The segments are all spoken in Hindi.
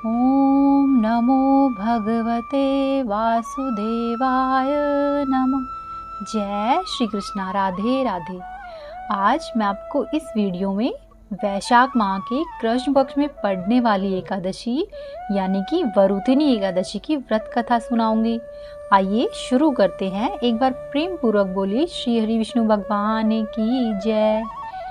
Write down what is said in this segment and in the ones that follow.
ओम नमो भगवते वासुदेवाय नमः। जय श्री कृष्णा। राधे राधे। आज मैं आपको इस वीडियो में वैशाख माह के कृष्ण पक्ष में पड़ने वाली एकादशी यानी कि वरुथिनी एकादशी की व्रत कथा सुनाऊंगी। आइए शुरू करते हैं। एक बार प्रेम पूर्वक बोलिए श्री हरि विष्णु भगवान की जय।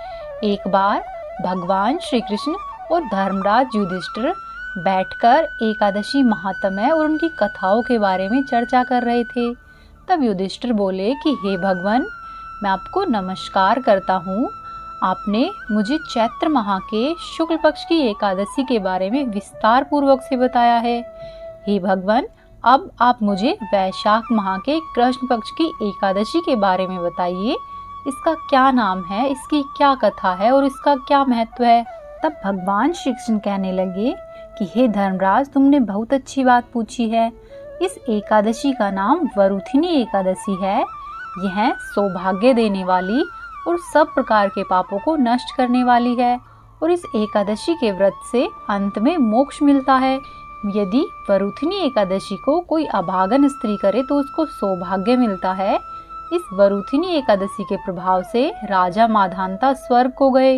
एक बार भगवान श्री कृष्ण और धर्मराज युधिष्ठिर बैठकर एकादशी महात्म्य और उनकी कथाओं के बारे में चर्चा कर रहे थे। तब युधिष्ठिर बोले कि हे भगवान, मैं आपको नमस्कार करता हूँ। आपने मुझे चैत्र माह के शुक्ल पक्ष की एकादशी के बारे में विस्तार पूर्वक से बताया है। हे भगवान, अब आप मुझे वैशाख माह के कृष्ण पक्ष की एकादशी के बारे में बताइए। इसका क्या नाम है, इसकी क्या कथा है और इसका क्या महत्व है। तब भगवान श्री कृष्ण कहने लगे कि हे धर्मराज, तुमने बहुत अच्छी बात पूछी है। इस एकादशी का नाम वरुथिनी एकादशी है। यह सौभाग्य देने वाली और सब प्रकार के पापों को नष्ट करने वाली है और इस एकादशी के व्रत से अंत में मोक्ष मिलता है। यदि वरुथिनी एकादशी को कोई अभागन स्त्री करे तो उसको सौभाग्य मिलता है। इस वरुथिनी एकादशी के प्रभाव से राजा माधांता स्वर्ग को गए।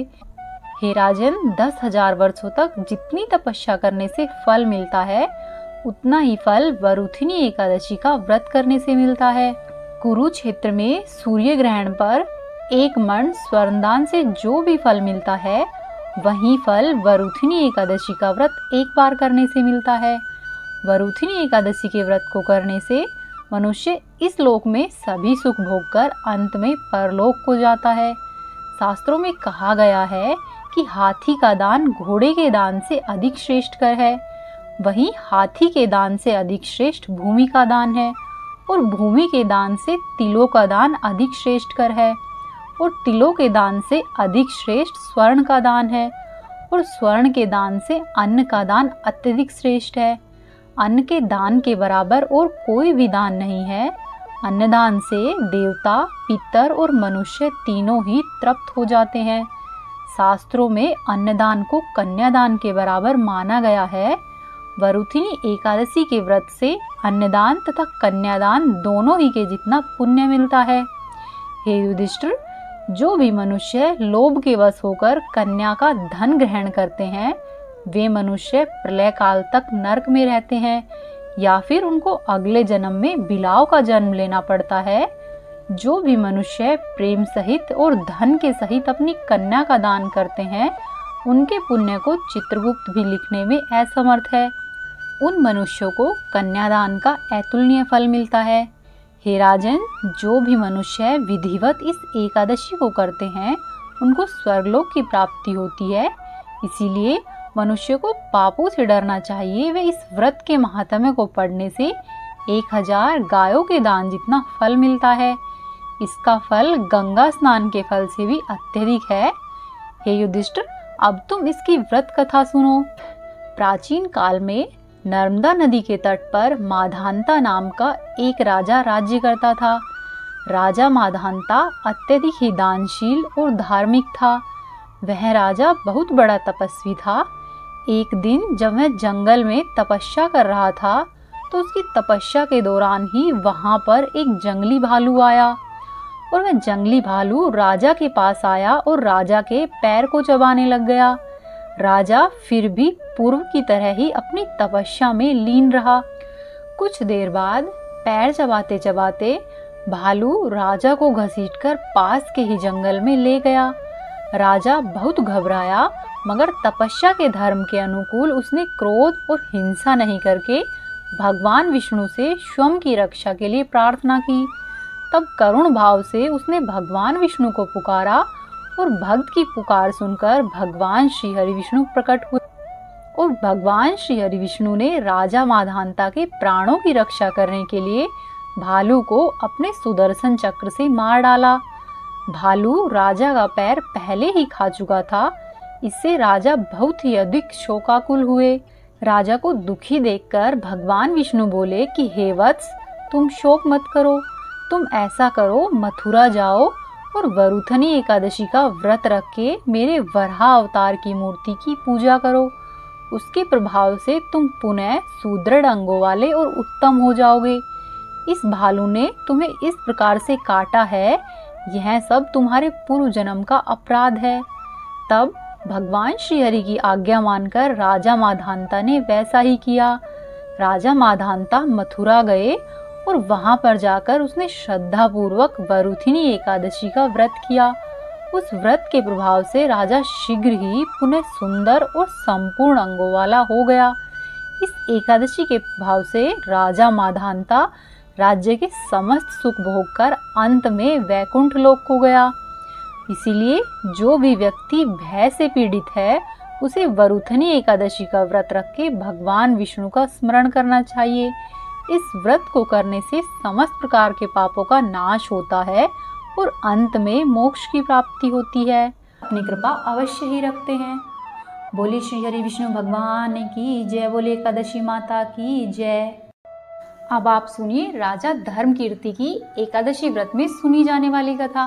हे राजन, 10,000 वर्षों तक जितनी तपस्या करने से फल मिलता है, उतना ही फल वरुथिनी एकादशी का व्रत करने से मिलता है। कुरुक्षेत्र में सूर्य ग्रहण पर 1 मण स्वर्णदान से जो भी फल मिलता है, वही फल वरुथिनी एकादशी का व्रत एक बार करने से मिलता है। वरुथिनी एकादशी के व्रत को करने से मनुष्य इस लोक में सभी सुख भोगकर अंत में परलोक को जाता है। शास्त्रों में कहा गया है कि हाथी का दान घोड़े के दान से अधिक श्रेष्ठ कर है। वहीं हाथी के दान से अधिक श्रेष्ठ भूमि का दान है और भूमि के दान से तिलों का दान अधिक श्रेष्ठ कर है और तिलों के दान से अधिक श्रेष्ठ स्वर्ण का दान है और स्वर्ण के दान से अन्न का दान अत्यधिक श्रेष्ठ है। अन्न के दान के बराबर और कोई भी दान नहीं है। अन्नदान से देवता, पितर और मनुष्य तीनों ही तृप्त हो जाते हैं। शास्त्रों में अन्नदान को कन्यादान के बराबर माना गया है। वरुथिनी एकादशी के व्रत से अन्नदान तथा कन्यादान दोनों ही के जितना पुण्य मिलता है। हे युधिष्ठिर, जो भी मनुष्य लोभ के वश होकर कन्या का धन ग्रहण करते हैं, वे मनुष्य प्रलय काल तक नरक में रहते हैं या फिर उनको अगले जन्म में बिलाव का जन्म लेना पड़ता है। जो भी मनुष्य प्रेम सहित और धन के सहित अपनी कन्या का दान करते हैं, उनके पुण्य को चित्रगुप्त भी लिखने में असमर्थ है। उन मनुष्यों को कन्यादान का अतुलनीय फल मिलता है। हे राजन, जो भी मनुष्य विधिवत इस एकादशी को करते हैं, उनको स्वर्गलोक की प्राप्ति होती है। इसीलिए मनुष्य को पापों से डरना चाहिए। वे इस व्रत के महात्म्य को पढ़ने से 1000 गायों के दान जितना फल मिलता है। इसका फल गंगा स्नान के फल से भी अत्यधिक है। हे युधिष्ठिर, अब तुम इसकी व्रत कथा सुनो। प्राचीन काल में नर्मदा नदी के तट पर माधांता नाम का एक राजा राज्य करता था। राजा माधांता अत्यधिक ही दानशील और धार्मिक था। वह राजा बहुत बड़ा तपस्वी था। एक दिन जब वह जंगल में तपस्या कर रहा था, तो उसकी तपस्या के दौरान ही वहां पर एक जंगली भालू आया और वह जंगली भालू राजा के पास आया और राजा के पैर को चबाने लग गया। राजा फिर भी पूर्व की तरह ही अपनी तपस्या में लीन रहा। कुछ देर बाद पैर चबाते चबाते भालू राजा को घसीटकर पास के ही जंगल में ले गया। राजा बहुत घबराया, मगर तपस्या के धर्म के अनुकूल उसने क्रोध और हिंसा नहीं करके भगवान विष्णु से स्वयं की रक्षा के लिए प्रार्थना की। तब करुण भाव से उसने भगवान विष्णु को पुकारा और भक्त की पुकार सुनकर भगवान श्री हरि विष्णु प्रकट हुए और भगवान श्री हरि विष्णु ने राजा माधांता के प्राणों की रक्षा करने के लिए भालू को अपने सुदर्शन चक्र से मार डाला। भालू राजा का पैर पहले ही खा चुका था। इससे राजा बहुत ही अधिक शोकाकुल हुए। राजा को दुखी देखकर भगवान विष्णु बोले कि हे वत्स, तुम शोक मत करो। तुम ऐसा करो, मथुरा जाओ और वरुथिनी एकादशी का व्रत रख के मेरे वराह अवतार की मूर्ति की पूजा करो। उसके प्रभाव से तुम पुनः सुदृढ़ अंगों वाले और उत्तम हो जाओगे। इस भालू ने तुम्हें इस प्रकार से काटा है, यह सब तुम्हारे पूर्व जन्म का अपराध है। तब भगवान श्री हरि की आज्ञा मानकर राजा माधांता ने वैसा ही किया। राजा माधांता मथुरा गए और वहां पर जाकर उसने श्रद्धा पूर्वक वरुथिनी एकादशी का व्रत किया। उस व्रत के प्रभाव से राजा शीघ्र ही पुनः सुंदर और संपूर्ण अंगों वाला हो गया। इस एकादशी के प्रभाव से राजा माधांता राज्य के समस्त सुख भोग कर अंत में वैकुंठ लोक को गया। इसीलिए जो भी व्यक्ति भय से पीड़ित है उसे वरुथनी एकादशी का व्रत रख के भगवान विष्णु का स्मरण करना चाहिए। इस व्रत को करने से समस्त प्रकार के पापों का नाश होता है और अंत में मोक्ष की प्राप्ति होती है। अपनी कृपा अवश्य ही रखते हैं। बोले श्री हरि विष्णु भगवान की जय, बोले एकादशी माता की जय। अब आप सुनिए राजा धर्मकीर्ति की एकादशी व्रत में सुनी जाने वाली कथा।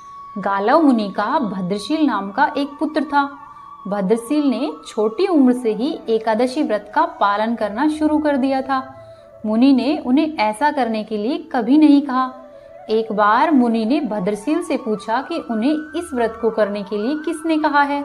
गालव मुनि का भद्रशील नाम का एक पुत्र था। भद्रशील ने छोटी उम्र से ही एकादशी व्रत का पालन करना शुरू कर दिया था। मुनि ने उन्हें ऐसा करने के लिए कभी नहीं कहा। एक बार मुनि ने भद्रशील से पूछा कि उन्हें इस व्रत को करने के लिए किसने कहा है।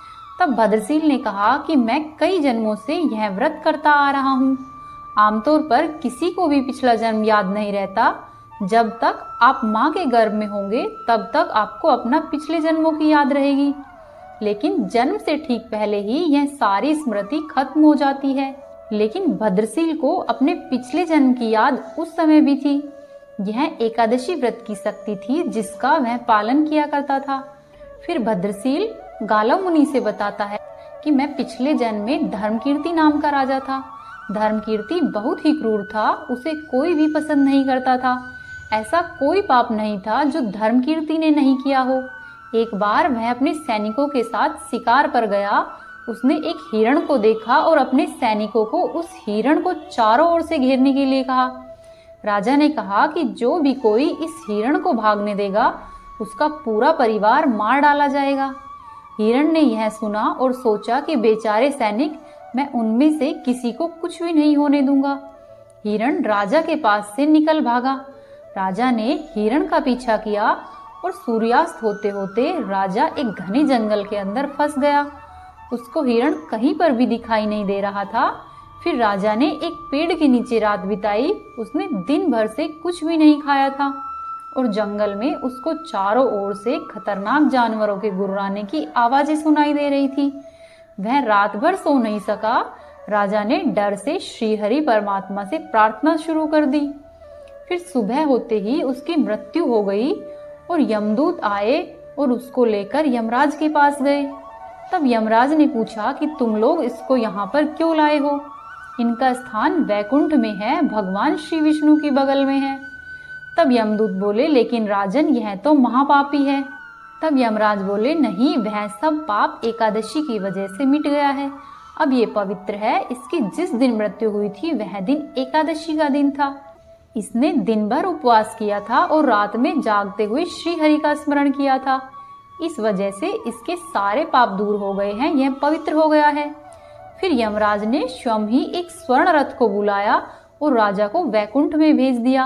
तब भद्रशील ने कहा कि मैं कई जन्मों से यह व्रत करता आ रहा हूँ। आमतौर पर किसी को भी पिछला जन्म याद नहीं रहता। जब तक आप माँ के गर्भ में होंगे तब तक आपको अपना पिछले जन्मों की याद रहेगी, लेकिन जन्म से ठीक पहले ही यह सारी स्मृति खत्म हो जाती है। लेकिन भद्रशील को अपने पिछले जन्म की याद उस समय भी थी। यह एकादशी व्रत की शक्ति थी जिसका वह पालन किया करता था। फिर भद्रशील गालव मुनि से बताता है कि मैं पिछले जन्म में धर्मकीर्ति नाम का राजा था। धर्मकीर्ति बहुत ही क्रूर था, उसे कोई भी पसंद नहीं करता था। ऐसा कोई पाप नहीं था जो धर्मकीर्ति ने नहीं किया हो। एक बार वह अपने सैनिकों के साथ शिकार पर गया। उसने एक हिरण को देखा और अपने सैनिकों को उस हिरण को चारों ओर से घेरने के लिए कहा। राजा ने कहा कि जो भी कोई इस हिरण को भागने देगा उसका पूरा परिवार मार डाला जाएगा। हिरण ने यह सुना और सोचा कि बेचारे सैनिक, मैं उनमें से किसी को कुछ भी नहीं होने दूंगा। हिरण राजा के पास से निकल भागा। राजा ने हिरण का पीछा किया और सूर्यास्त होते होते राजा एक घने जंगल के अंदर फंस गया। उसको हिरण कहीं पर भी दिखाई नहीं दे रहा था। फिर राजा ने एक पेड़ के नीचे रात बिताई। उसने दिन भर से कुछ भी नहीं खाया था और जंगल में उसको चारों ओर से खतरनाक जानवरों के गुर्राने की आवाजें सुनाई दे रही थी। वह रात भर सो नहीं सका। राजा ने डर से श्रीहरि परमात्मा से प्रार्थना शुरू कर दी। फिर सुबह होते ही उसकी मृत्यु हो गई और यमदूत आए और उसको लेकर यमराज के पास गए। तब यमराज ने पूछा कि तुम लोग इसको यहाँ पर क्यों लाए हो? इनका स्थान वैकुंठ में है, भगवान श्री विष्णु की बगल में है। तब यमदूत बोले, लेकिन राजन यह तो महापापी है। तब यमराज बोले, नहीं, वह सब पाप एकादशी की वजह से मिट गया है। अब ये पवित्र है। इसकी जिस दिन मृत्यु हुई थी वह दिन एकादशी का दिन था। इसने दिन भर उपवास किया था और रात में जागते हुए श्री हरि का स्मरण किया था। इस वजह से इसके सारे पाप दूर हो गए हैं, यह पवित्र हो गया है। फिर यमराज ने स्वयं ही एक स्वर्ण रथ को बुलाया और राजा को वैकुंठ में भेज दिया।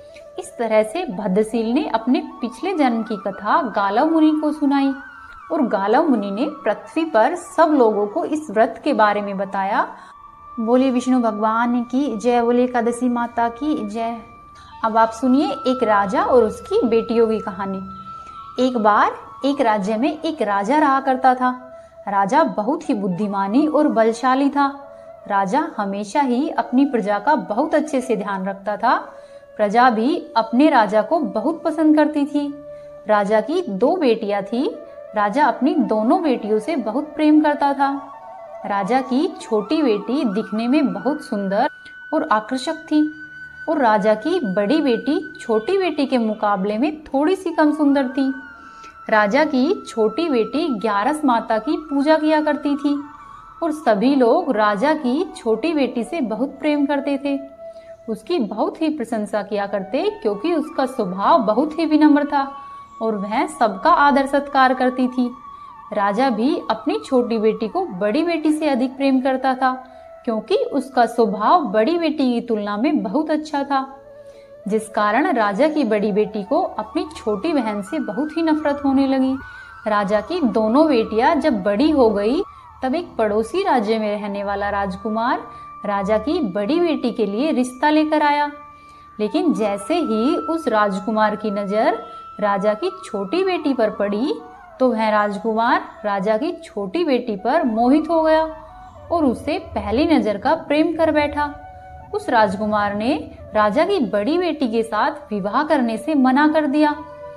इस तरह से भद्रशील ने अपने पिछले जन्म की कथा गालव मुनि को सुनाई और गालव मुनि ने पृथ्वी पर सब लोगों को इस व्रत के बारे में बताया। बोले विष्णु भगवान की जय, बोले एकादशी माता की जय। अब आप सुनिए एक राजा और उसकी बेटियों की कहानी। एक बार एक राज्य में एक राजा रहा करता था। राजा बहुत ही बुद्धिमानी और बलशाली था। राजा हमेशा ही अपनी प्रजा का बहुत अच्छे से ध्यान रखता था। प्रजा भी अपने राजा को बहुत पसंद करती थी। राजा की 2 बेटियां थी। राजा अपनी दोनों बेटियों से बहुत प्रेम करता था। राजा की छोटी बेटी दिखने में बहुत सुंदर और आकर्षक थी और राजा की बड़ी बेटी छोटी बेटी के मुकाबले में थोड़ी सी कम सुंदर थी। राजा की छोटी बेटी ग्यारस माता की पूजा किया करती थी और सभी लोग राजा की छोटी बेटी से बहुत प्रेम करते थे। उसकी बहुत ही प्रशंसा किया करते क्योंकि उसका स्वभाव बहुत ही विनम्र था और वह सबका आदर सत्कार करती थी। राजा भी अपनी छोटी बेटी को बड़ी बेटी से अधिक प्रेम करता था, क्योंकि उसका स्वभाव बड़ी बेटी की तुलना में बहुत अच्छा था, जिस कारण राजा की बड़ी बेटी को अपनी छोटी बहन से बहुत ही नफरत होने लगी। राजा की दोनों बेटियां जब बड़ी हो गई, तब एक पड़ोसी राज्य में रहने वाला राजकुमार राजा की बड़ी बेटी के लिए रिश्ता लेकर आया। लेकिन जैसे ही उस राजकुमार की नजर राजा की छोटी बेटी पर पड़ी, तो वह राजकुमार राजा की छोटी बेटी पर मोहित हो गया और उसे पहली नजर का प्रेम कर बैठा। उस राजकुमार ने राजा की बड़ी बेटी के साथ विवाह करने से मना कर दिया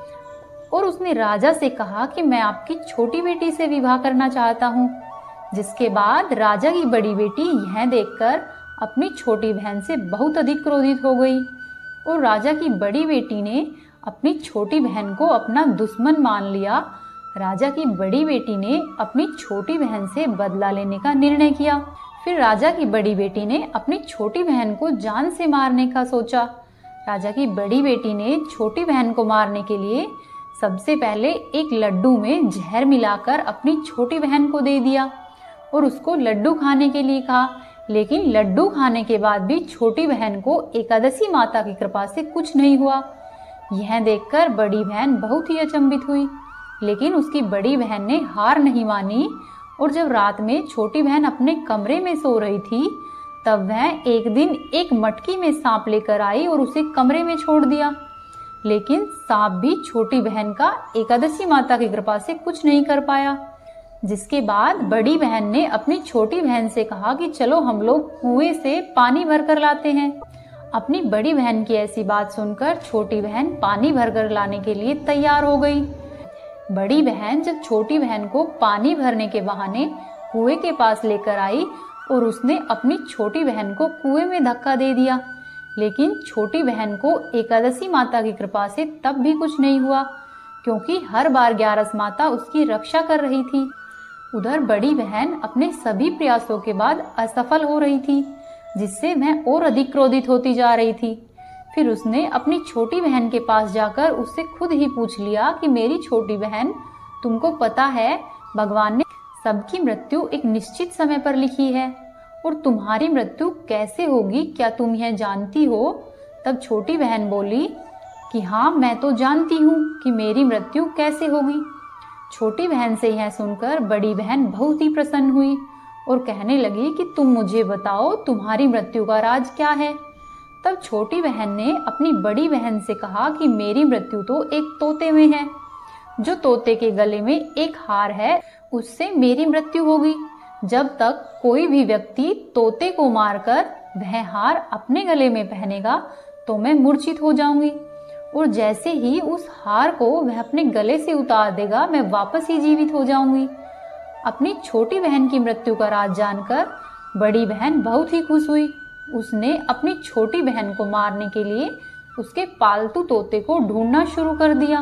और उसने राजा से कहा कि मैं आपकी छोटी बेटी से विवाह करना चाहता हूँ। जिसके बाद राजा की बड़ी बेटी यह देखकर अपनी छोटी बहन से बहुत अधिक क्रोधित हो गई और राजा की बड़ी बेटी ने अपनी छोटी बहन को अपना दुश्मन मान लिया। राजा की बड़ी बेटी ने अपनी छोटी बहन से बदला लेने का निर्णय किया। फिर राजा की बड़ी बेटी ने अपनी छोटी बहन को जान से मारने का सोचा। राजा की बड़ी बेटी ने छोटी बहन को मारने के लिए सबसे पहले एक लड्डू में जहर मिलाकर अपनी छोटी बहन को दे दिया और उसको लड्डू खाने के लिए कहा। लेकिन लड्डू खाने के बाद भी छोटी बहन को एकादशी माता की कृपा से कुछ नहीं हुआ। यह देखकर बड़ी बहन बहुत ही अचंभित हुई, लेकिन उसकी बड़ी बहन ने हार नहीं मानी और जब रात में छोटी बहन अपने कमरे में सो रही थी, तब वह एक दिन एक मटकी में सांप लेकर आई और उसे कमरे में छोड़ दिया। लेकिन सांप भी छोटी बहन का एकादशी माता की कृपा से कुछ नहीं कर पाया। जिसके बाद बड़ी बहन ने अपनी छोटी बहन से कहा कि चलो हम लोग कुएं से पानी भरकर लाते हैं। अपनी बड़ी बहन की ऐसी बात सुनकर छोटी बहन पानी भरकर लाने के लिए तैयार हो गई। बड़ी बहन जब छोटी बहन को पानी भरने के बहाने कुएं के पास लेकर आई और उसने अपनी छोटी बहन को कुएं में धक्का दे दिया, लेकिन छोटी बहन को एकादशी माता की कृपा से तब भी कुछ नहीं हुआ, क्योंकि हर बार ग्यारस माता उसकी रक्षा कर रही थी। उधर बड़ी बहन अपने सभी प्रयासों के बाद असफल हो रही थी, जिससे वह और अधिक क्रोधित होती जा रही थी। फिर उसने अपनी छोटी बहन के पास जाकर उससे खुद ही पूछ लिया कि मेरी छोटी बहन, तुमको पता है भगवान ने सबकी मृत्यु एक निश्चित समय पर लिखी है और तुम्हारी मृत्यु कैसे होगी, क्या तुम यह जानती हो? तब छोटी बहन बोली कि हाँ, मैं तो जानती हूँ कि मेरी मृत्यु कैसे होगी। छोटी बहन से यह सुनकर बड़ी बहन बहुत ही प्रसन्न हुई और कहने लगी कि तुम मुझे बताओ तुम्हारी मृत्यु का राज क्या है। तब छोटी बहन ने अपनी बड़ी बहन से कहा कि मेरी मृत्यु तो एक तोते में है। जो तोते के गले में एक हार है, उससे मेरी मृत्यु होगी। जब तक कोई भी व्यक्ति तोते को मारकर वह हार अपने गले में पहनेगा तो मैं मूर्छित हो जाऊंगी, और जैसे ही उस हार को वह अपने गले से उतार देगा मैं वापस ही जीवित हो जाऊंगी। अपनी छोटी बहन की मृत्यु का राज जानकर बड़ी बहन बहुत ही खुश हुई। उसने अपनी छोटी बहन को मारने के लिए उसके पालतू तोते को ढूंढना शुरू कर दिया,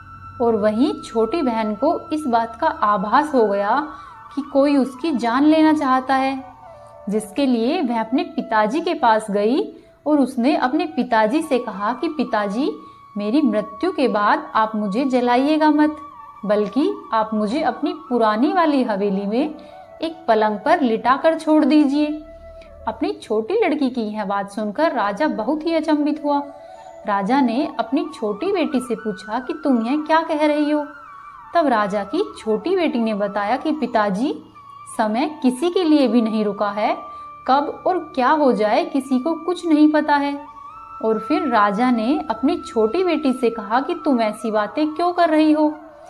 और वहीं छोटी बहन को इस बात का आभास हो गया कि कोई उसकी जान लेना चाहता है, जिसके लिए वह अपने पिताजी के पास गई और उसने अपने पिताजी से कहा कि पिताजी, मेरी मृत्यु के बाद आप मुझे जलाइएगा मत, बल्कि आप मुझे अपनी पुरानी वाली हवेली में एक पलंग पर लिटाकर छोड़ दीजिए। अपनी छोटी लड़की की यह बात सुनकर राजा बहुत ही अचंभित हुआ। राजा ने अपनी छोटी बेटी से पूछा कि तुम यह क्या कह रही हो? तब राजा की छोटी बेटी ने बताया कि पिताजी, समय किसी के लिए भी नहीं रुका है, कब और क्या हो जाए किसी को कुछ नहीं पता है। और फिर राजा ने अपनी छोटी बेटी से कहा कि तुम ऐसी बातें क्यों कर रही हो?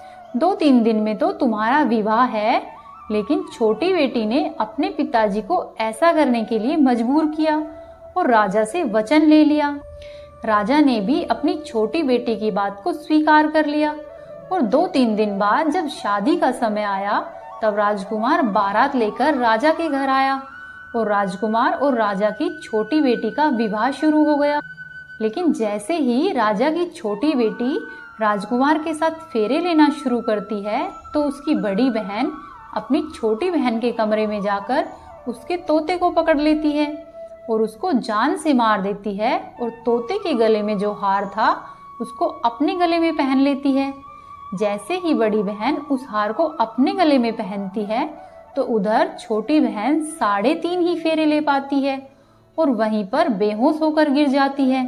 2-3 दिन में तो तुम्हारा विवाह है। लेकिन छोटी बेटी ने अपने पिताजी को ऐसा करने के लिए मजबूर किया और राजा से वचन ले लिया। राजा ने भी अपनी छोटी बेटी की बात को स्वीकार कर लिया, और 2-3 दिन बाद जब शादी का समय आया, तब राजकुमार बारात लेकर राजा के घर आया और राजकुमार और राजा की छोटी बेटी का विवाह शुरू हो गया। लेकिन जैसे ही राजा की छोटी बेटी राजकुमार के साथ फेरे लेना शुरू करती है, तो उसकी बड़ी बहन अपनी छोटी बहन के कमरे में जाकर उसके तोते को पकड़ लेती है और उसको जान से मार देती है, और तोते के गले में जो हार था उसको अपने गले में पहन लेती है। जैसे ही बड़ी बहन उस हार को अपने गले में पहनती है तो उधर छोटी बहन 3.5 ही फेरे ले पाती है और वहीं पर बेहोश होकर गिर जाती है।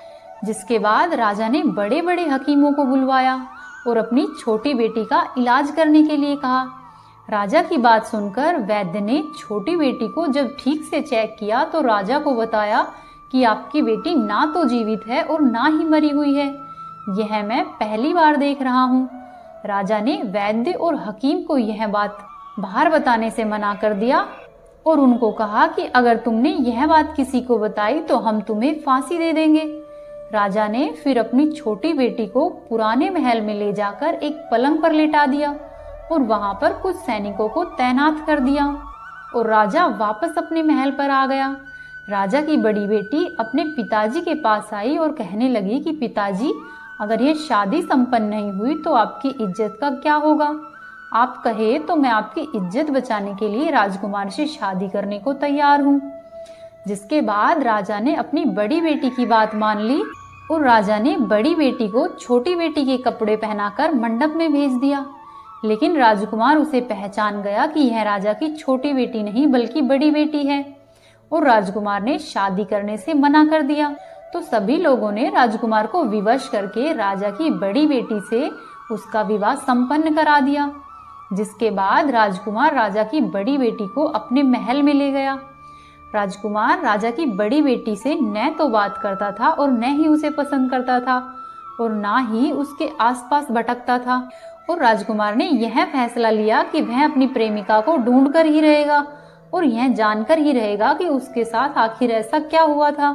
जिसके बाद राजा ने बड़े बड़े हकीमों को बुलवाया और अपनी छोटी बेटी का इलाज करने के लिए कहा। राजा की बात सुनकर वैद्य ने छोटी बेटी को जब ठीक से चेक किया तो राजा को बताया कि आपकी बेटी ना तो जीवित है और ना ही मरी हुई है। यह मैं पहली बार देख रहा हूँ। राजा ने वैद्य और हकीम को यह बात बाहर बताने से मना कर दिया और उनको कहा कि अगर तुमने यह बात किसी को बताई तो हम तुम्हें फांसी दे देंगे। राजा ने फिर अपनी छोटी बेटी को पुराने महल में ले जाकर एक पलंग पर लेटा दिया और वहां पर कुछ सैनिकों को तैनात कर दिया और राजा वापस अपने महल पर आ गया। राजा की बड़ी बेटी अपने पिताजी के पास आई और कहने लगी कि पिताजी, अगर यह शादी संपन्न नहीं हुई तो आपकी इज्जत का क्या होगा? आप कहे तो मैं आपकी इज्जत बचाने के लिए राजकुमार से शादी करने को तैयार हूँ। जिसके बाद राजा ने अपनी बड़ी बेटी की बात मान ली और राजा ने बड़ी बेटी को छोटी बेटी के कपड़े पहनाकर मंडप में भेज दिया। लेकिन राजकुमार उसे पहचान गया कि यह राजा की छोटी बेटी नहीं बल्कि बड़ी बेटी है और राजकुमार ने शादी करने से मना कर दिया। तो सभी लोगों ने राजकुमार को विवश करके राजा की बड़ी बेटी से उसका विवाह संपन्न करा दिया। जिसके बाद राजकुमार राजा की बड़ी बेटी को अपने महल में ले गया। राजकुमार राजा की बड़ी बेटी से न तो बात करता था और न ही उसे पसंद करता था और ना ही उसके आसपास भटकता था और राजकुमार ने यह फैसला लिया कि वह अपनी प्रेमिका को ढूंढ कर ही रहेगा और यह जानकर ही रहेगा कि उसके साथ आखिर ऐसा क्या हुआ था।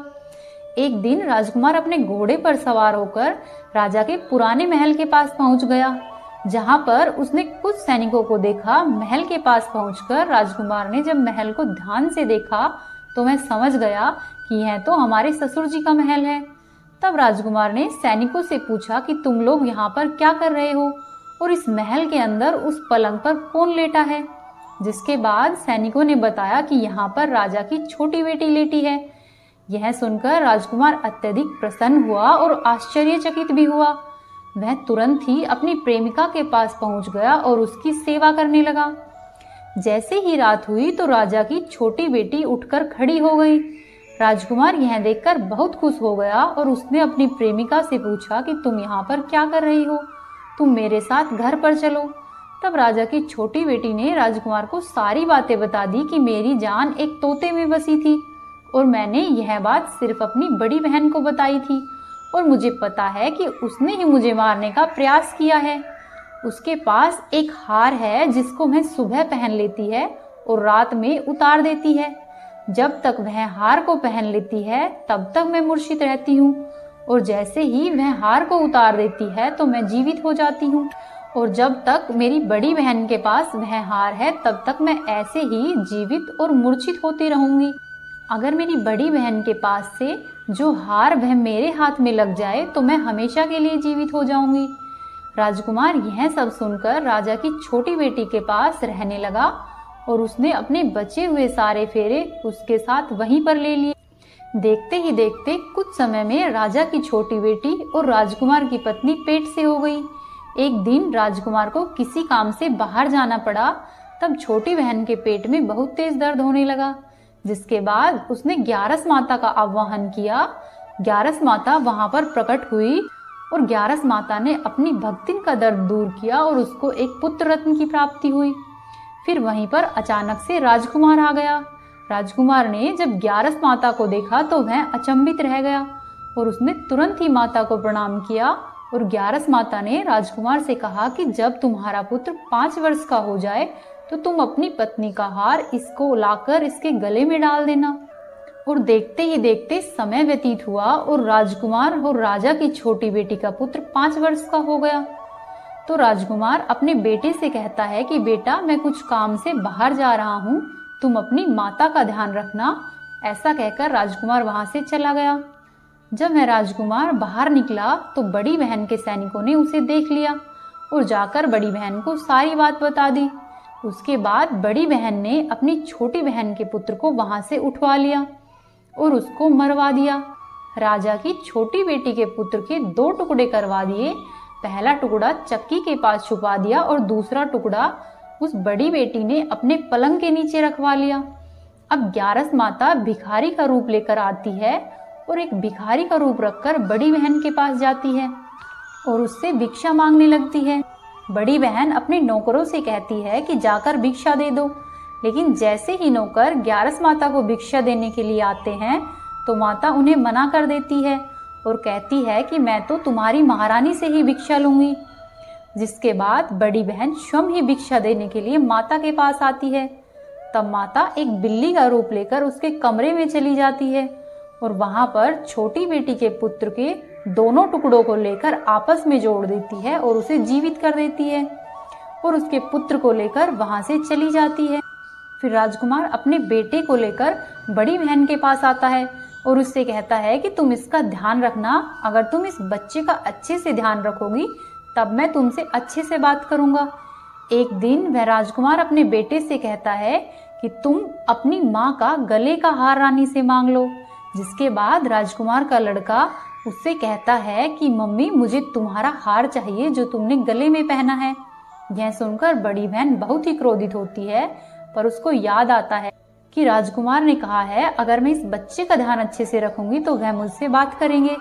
एक दिन राजकुमार अपने घोड़े पर सवार होकर राजा के पुराने महल के पास पहुंच गया, जहां पर उसने कुछ सैनिकों को देखा। महल के पास पहुंचकर राजकुमार ने जब महल को ध्यान से देखा तो वह समझ गया कि यह तो हमारे ससुर जी का महल है। तब राजकुमार ने सैनिकों से पूछा कि तुम लोग यहाँ पर क्या कर रहे हो और इस महल के अंदर उस पलंग पर कौन लेटा है? जिसके बाद सैनिकों ने बताया कि यहाँ पर राजा की छोटी बेटी लेटी है। यह सुनकर राजकुमार अत्यधिक प्रसन्न हुआ और आश्चर्यचकित भी हुआ। वह तुरंत ही अपनी प्रेमिका के पास पहुंच गया और उसकी सेवा करने लगा। जैसे ही रात हुई तो राजा की छोटी बेटी उठकर खड़ी हो गई। राजकुमार यह देखकर बहुत खुश हो गया और उसने अपनी प्रेमिका से पूछा कि तुम यहाँ पर क्या कर रही हो? तुम मेरे साथ घर पर चलो। तब राजा की छोटी बेटी ने राजकुमार को सारी बातें बता दी कि मेरी जान एक तोते में बसी थी और मैंने यह बात सिर्फ अपनी बड़ी बहन को बताई थी और मुझे पता है कि उसने ही मुझे मारने का प्रयास किया है। उसके पास एक हार है जिसको वह सुबह पहन लेती है और रात में उतार देती है। जब तक वह हार को पहन लेती है तब तक मैं मूर्छित रहती हूँ और जैसे ही वह हार को उतार देती है तो मैं जीवित हो जाती हूँ और जब तक मेरी बड़ी बहन के पास वह हार है तब तक मैं ऐसे ही जीवित और मूर्छित होती रहूंगी। अगर मेरी बड़ी बहन के पास से जो हार वह मेरे हाथ में लग जाए तो मैं हमेशा के लिए जीवित हो जाऊंगी। राजकुमार यह सब सुनकर राजा की छोटी बेटी के पास रहने लगा और उसने अपने बचे हुए सारे फेरे उसके साथ वहीं पर ले लिए। देखते ही देखते कुछ समय में राजा की छोटी बेटी और राजकुमार की पत्नी पेट से हो गई। एक दिन राजकुमार को किसी काम से बाहर जाना पड़ा। तब छोटी बहन के पेट में बहुत तेज दर्द होने लगा, जिसके बाद उसने ग्यारस माता का आह्वान किया। ग्यारस माता वहां पर प्रकट हुई और ग्यारस माता ने अपनी भक्तिन का दर्द दूर किया और उसको एक पुत्र रत्न की प्राप्ति हुई। फिर वहीं पर अचानक से राजकुमार आ गया। राजकुमार ने जब ग्यारस माता को देखा तो वह अचंभित रह गया और उसने तुरंत ही माता को प्रणाम किया और ग्यारस माता ने राजकुमार से कहा कि जब तुम्हारा पुत्र 5 वर्ष का हो जाए तो तुम अपनी पत्नी का हार इसको लाकर इसके गले में डाल देना। और देखते ही देखते समय व्यतीत हुआ और राजकुमार और राजा की छोटी बेटी का पुत्र 5 वर्ष का हो गया। तो राजकुमार अपने बेटे से कहता है कि बेटा, मैं कुछ काम से बाहर जा रहा हूँ, तुम अपनी माता का ध्यान रखना। ऐसा कहकर राजकुमार वहां से चला गया। जब वह राजकुमार बाहर निकला तो बड़ी बहन के सैनिकों ने उसे देख लिया और जाकर बड़ी बहन को सारी बात बता दी। उसके बाद बड़ी बहन ने अपनी छोटी बहन के पुत्र को वहां से उठवा लिया और उसको मरवा दिया। राजा की छोटी बेटी के पुत्र के 2 टुकड़े करवा दिए पहला टुकड़ा चक्की के पास छुपा दिया और दूसरा टुकड़ा उस बड़ी बेटी ने अपने पलंग के नीचे रखवा लिया। अब ग्यारस माता भिखारी का रूप लेकर आती है और एक भिखारी का रूप रखकर बड़ी बहन के पास जाती है और उससे भिक्षा मांगने लगती है। बड़ी बहन अपने नौकरों से कहती है कि जाकर भिक्षा दे दो, लेकिन जैसे ही नौकर ग्यारस माता को भिक्षा देने के लिए आते हैं तो माता उन्हें मना कर देती है और कहती है कि मैं तो तुम्हारी महारानी से ही भिक्षा लूंगी। जिसके बाद बड़ी बहन स्वयं ही भिक्षा देने के लिए माता के पास आती है। तब माता एक बिल्ली का रूप लेकर उसके कमरे में चली जाती है और वहां पर छोटी बेटी के पुत्र के दोनों टुकड़ों को लेकर आपस में जोड़ देती है और उसे जीवित कर देती है और उसके पुत्र को लेकर वहां से चली जाती है। फिर राजकुमार अपने बेटे को लेकर बड़ी बहन के पास आता है और उससे कहता है कि तुम इसका ध्यान रखना, अगर तुम इस बच्चे का अच्छे से ध्यान रखोगी तब मैं तुमसे अच्छे से बात करूंगा। एक दिन वह राजकुमार अपने बेटे से कहता है कि तुम अपनी माँ का गले का हार रानी से मांग लो। जिसके बाद राजकुमार का लड़का उससे कहता है कि मम्मी मुझे तुम्हारा हार चाहिए जो तुमने गले में पहना है। यह सुनकर बड़ी बहन बहुत ही क्रोधित होती है, पर उसको याद आता है कि राजकुमार ने कहा है अगर मैं इस बच्चे का ध्यान अच्छे से रखूंगी तो वह मुझसे बात करेंगे।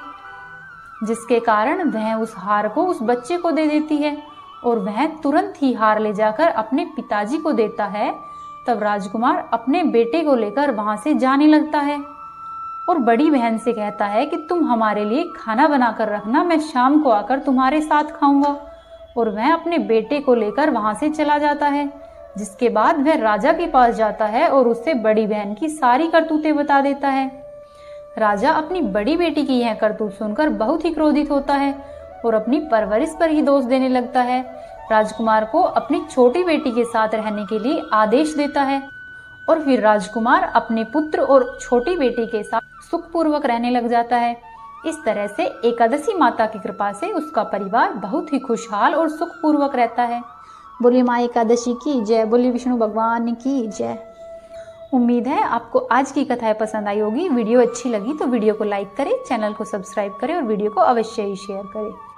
जिसके कारण वह उस हार को उस बच्चे को दे देती है और वह तुरंत ही हार ले जाकर अपने पिताजी को देता है। तब राजकुमार अपने बेटे को लेकर वहां से जाने लगता है और बड़ी बहन से कहता है कि तुम हमारे लिए खाना बनाकर रखना, मैं शाम को आकर तुम्हारे साथ खाऊंगा। और वह अपने बेटे को लेकर वहां से चला जाता है। जिसके बाद वह राजा के पास जाता है और उससे बड़ी बहन की सारी करतूतें बता देता है। राजा अपनी बड़ी बेटी की यह करतूत सुनकर बहुत ही क्रोधित होता है और अपनी परवरिश पर ही दोष देने लगता है। राजकुमार को अपनी छोटी बेटी के साथ रहने के लिए आदेश देता है और फिर राजकुमार अपने पुत्र और छोटी बेटी के साथ सुखपूर्वक रहने लग जाता है। इस तरह से एकादशी माता की कृपा से उसका परिवार बहुत ही खुशहाल और सुखपूर्वक रहता है। बोलिए माँ एकादशी की जय, बोलिए विष्णु भगवान की जय। उम्मीद है आपको आज की कथाएं पसंद आई होगी। वीडियो अच्छी लगी तो वीडियो को लाइक करें, चैनल को सब्सक्राइब करें और वीडियो को अवश्य ही शेयर करें।